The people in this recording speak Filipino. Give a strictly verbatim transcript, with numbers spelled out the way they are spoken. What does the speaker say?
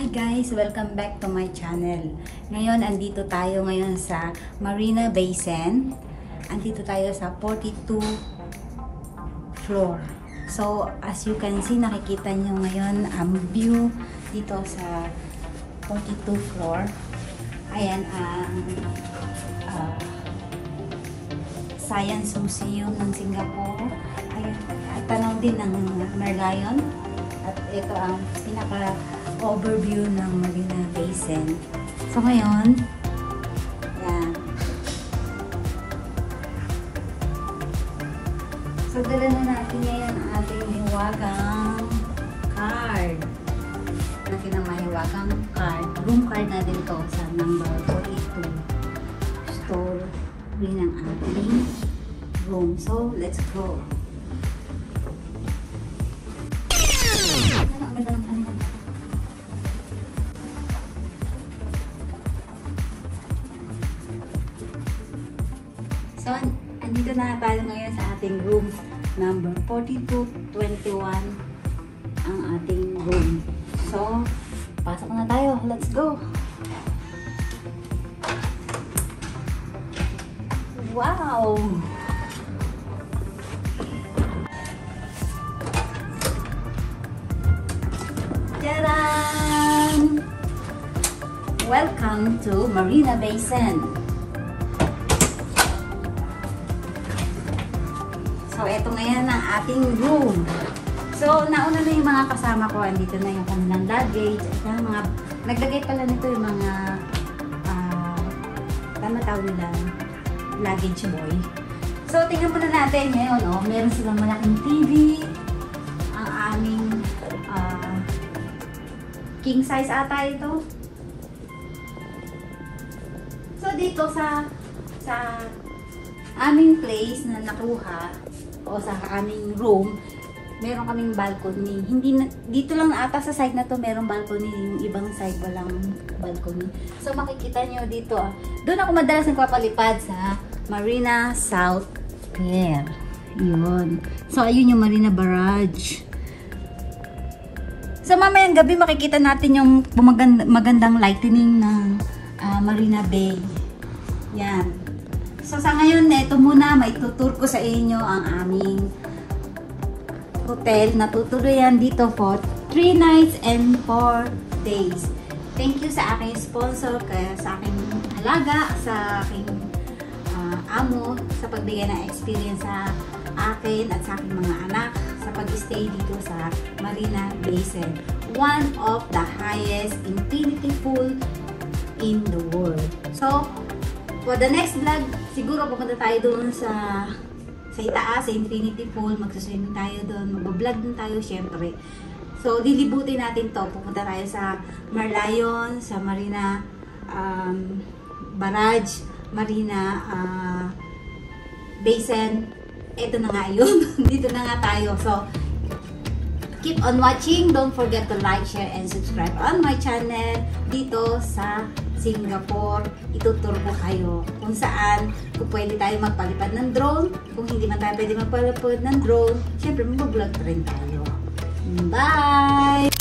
guys! Welcome back to my channel. Ngayon, andito tayo ngayon sa Marina Bay Sand. Andito tayo sa forty-two floor. So, as you can see, nakikita nyo ngayon ang view dito sa forty-two floor. Ayan ang uh, Science Museum ng Singapore. Ayan, at tanaw din ng Merlion. At ito ang pinaka-overview ng Marina Bay Sand. So ngayon, yan. So dala na natin ngayon ang ating mahiwagang card. Natin ang mahiwagang card. Room card natin to sa number forty-two. Store rin ang ating room. So let's go. So, andito na tayo ngayon sa ating room number forty-two twenty-one ang ating room. So, pasok na tayo. Let's go! Wow! Tadaan! Welcome to Marina Bay Sand. So, ito ngayon ang ating room. So, nauna na yung mga kasama ko. Andito na yung kanilang luggage. At mga, naglagay pala nito yung mga uh, tama tawag nila luggage boy. So, tingnan muna natin ngayon. Oh, meron silang malaking T V. Ang aming uh, king size ata ito. So, dito sa sa aming place na nakuha o sa aming room, meron kaming balcony. Hindi na, dito lang ata sa side na to meron balcony, yung ibang side walang balcony. So makikita nyo dito, doon ako madalas nagpapalipad sa Marina South Pier. Yun. So ayun yung Marina Barrage. So mamayang gabi makikita natin yung magand magandang lightning ng uh, Marina Bay. Yan. So sa ngayon, ito muna, maitutur ko sa inyo ang aming hotel na tutuloyan dito for three nights and four days. Thank you sa aking sponsor, kaya sa aking alaga, sa aking uh, amo, sa pagbigay ng experience sa akin at sa aking mga anak sa pag-stay dito sa Marina Bay Sand. One of the highest infinity pool in the world. So, for the next vlog, siguro pupunta tayo doon sa sa itaas, sa infinity pool, magsaswimming tayo doon, mag-vlog din tayo syempre. So, lilibutin natin to. Pupunta tayo sa Merlion, sa Marina um, Barrage, Marina uh, Bay Sand. Ito na nga yun. Dito na nga tayo. So, keep on watching. Don't forget to like, share, and subscribe on my channel dito sa Singapore. Ituturo ko kayo kung saan, kung pwede tayo magpalipad ng drone, kung hindi man tayo pwede magpalipad ng drone, syempre mag-vlog rin tayo. Bye!